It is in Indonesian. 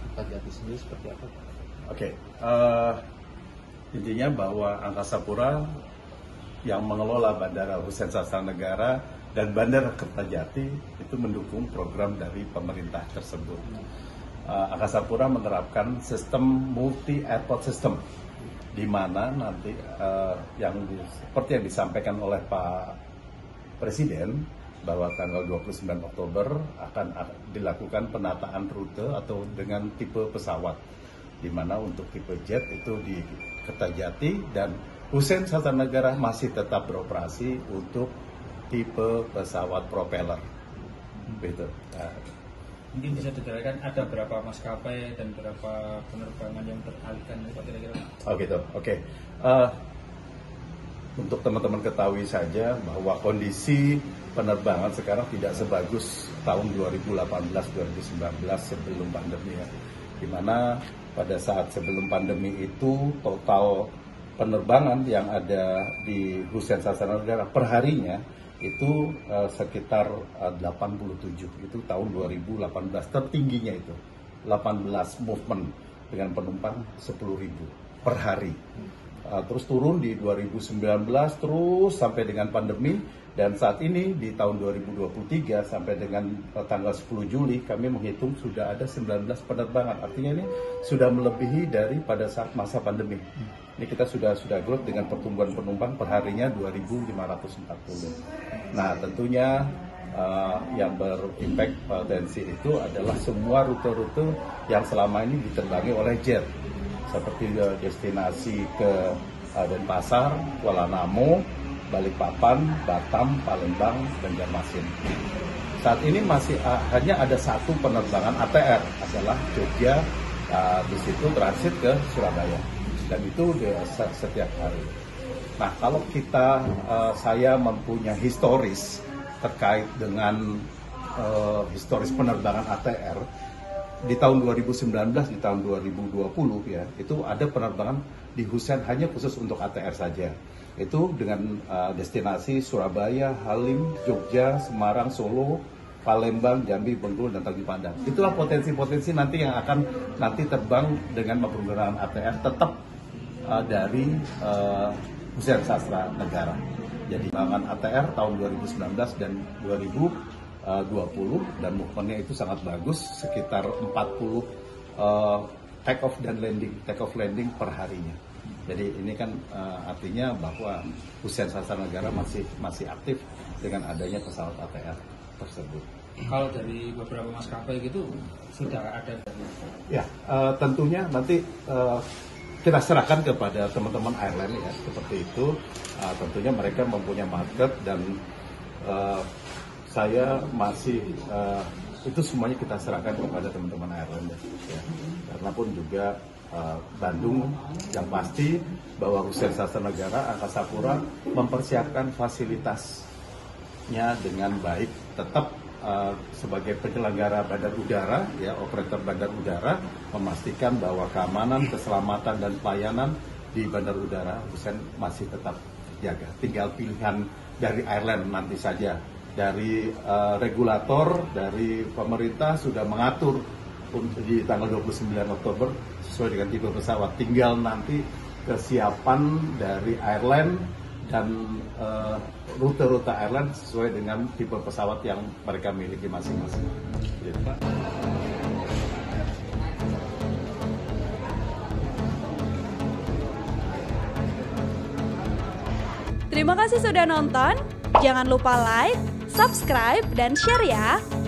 Kertajati sendiri seperti apa? Oke, intinya bahwa Angkasa Pura yang mengelola Bandara Husein Sastra Negara dan Bandara Kertajati itu mendukung program dari pemerintah tersebut. Angkasa Pura menerapkan sistem multi airport system, di mana nanti seperti yang disampaikan oleh Pak Presiden bahwa tanggal 29 Oktober akan dilakukan penataan rute atau dengan tipe pesawat, di mana untuk tipe jet itu di Kertajati dan Husein Sastra Negara masih tetap beroperasi untuk tipe pesawat propeller. Begitu. Mungkin bisa diterangkan ada berapa maskapai dan berapa penerbangan yang teralihkan kira-kira? Oh gitu. Oke. Untuk teman-teman ketahui saja bahwa kondisi penerbangan sekarang tidak sebagus tahun 2018-2019 sebelum pandemi ya. Di mana pada saat sebelum pandemi itu total penerbangan yang ada di Husein Sastra Negara per harinya itu sekitar 87, itu tahun 2018 tertingginya itu 18 movement dengan penumpang 10.000 per hari. Terus turun di 2019 terus sampai dengan pandemi, dan saat ini di tahun 2023 sampai dengan tanggal 10 Juli kami menghitung sudah ada 19 penerbangan. Artinya ini sudah melebihi dari pada saat masa pandemi. Ini kita sudah growth dengan pertumbuhan penumpang per harinya 2.540. Nah tentunya yang berimpact potensi itu adalah semua rute-rute yang selama ini diterbangi oleh jet, seperti destinasi ke Denpasar, Kuala Namu, Balikpapan, Batam, Palembang, Banjarmasin. Saat ini masih hanya ada satu penerbangan ATR, adalah Jogja, di situ transit ke Surabaya, dan itu setiap hari. Nah, kalau saya mempunyai historis terkait dengan historis penerbangan ATR di tahun 2019, di tahun 2020 ya, itu ada penerbangan di Husein hanya khusus untuk ATR saja. Itu dengan destinasi Surabaya, Halim, Jogja, Semarang, Solo, Palembang, Jambi, Bengkulu, dan Tanjung Pandan. Itulah potensi-potensi nanti yang akan nanti terbang dengan menggunakan ATR tetap dari Husein Sastra Negara. Jadi penerbangan ATR tahun 2019 dan 2020 dan movementnya itu sangat bagus, sekitar 40 take off landing per harinya. Jadi ini kan artinya bahwa Husein Sastra Negara masih aktif dengan adanya pesawat ATR tersebut. Kalau dari beberapa maskapai gitu sudah ada dari... Ya, tentunya nanti kita serahkan kepada teman-teman airline ya, seperti itu. Tentunya mereka mempunyai market dan saya masih itu semuanya kita serahkan kepada teman-teman airline ya. Karena pun juga Bandung yang pasti bahwa Husein Sastra Negara Angkasa Pura mempersiapkan fasilitasnya dengan baik, tetap sebagai penyelenggara bandar udara ya, operator bandar udara, memastikan bahwa keamanan, keselamatan dan pelayanan di bandar udara Husein masih tetap terjaga. Tinggal pilihan dari airline nanti saja. Dari regulator, dari pemerintah sudah mengatur di tanggal 29 Oktober sesuai dengan tipe pesawat. Tinggal nanti kesiapan dari airline dan rute-rute airline sesuai dengan tipe pesawat yang mereka miliki masing-masing. Jadi, Pak. Terima kasih sudah nonton. Jangan lupa like, subscribe, dan share ya.